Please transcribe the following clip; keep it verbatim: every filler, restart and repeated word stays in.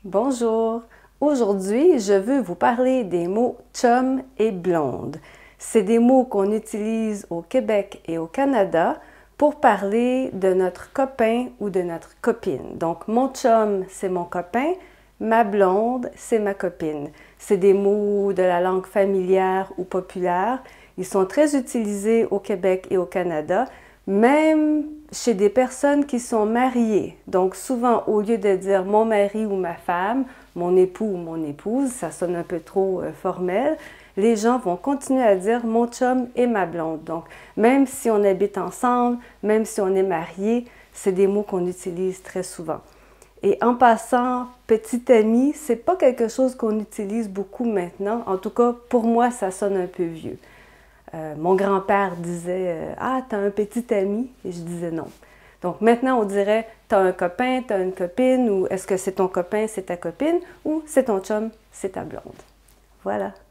Bonjour! Aujourd'hui, je veux vous parler des mots chum et blonde. C'est des mots qu'on utilise au Québec et au Canada pour parler de notre copain ou de notre copine. Donc, mon chum, c'est mon copain, ma blonde, c'est ma copine. C'est des mots de la langue familière ou populaire. Ils sont très utilisés au Québec et au Canada, même chez des personnes qui sont mariées. Donc souvent, au lieu de dire mon mari ou ma femme, mon époux ou mon épouse, ça sonne un peu trop euh, formel, les gens vont continuer à dire mon chum et ma blonde. Donc même si on habite ensemble, même si on est marié, c'est des mots qu'on utilise très souvent. Et en passant, petit ami, c'est pas quelque chose qu'on utilise beaucoup maintenant. En tout cas, pour moi, ça sonne un peu vieux. Euh, mon grand-père disait euh, « Ah, t'as un petit ami? » et je disais non. Donc maintenant, on dirait « T'as un copain, t'as une copine » ou « Est-ce que c'est ton copain, c'est ta copine » ou « C'est ton chum, c'est ta blonde ». Voilà.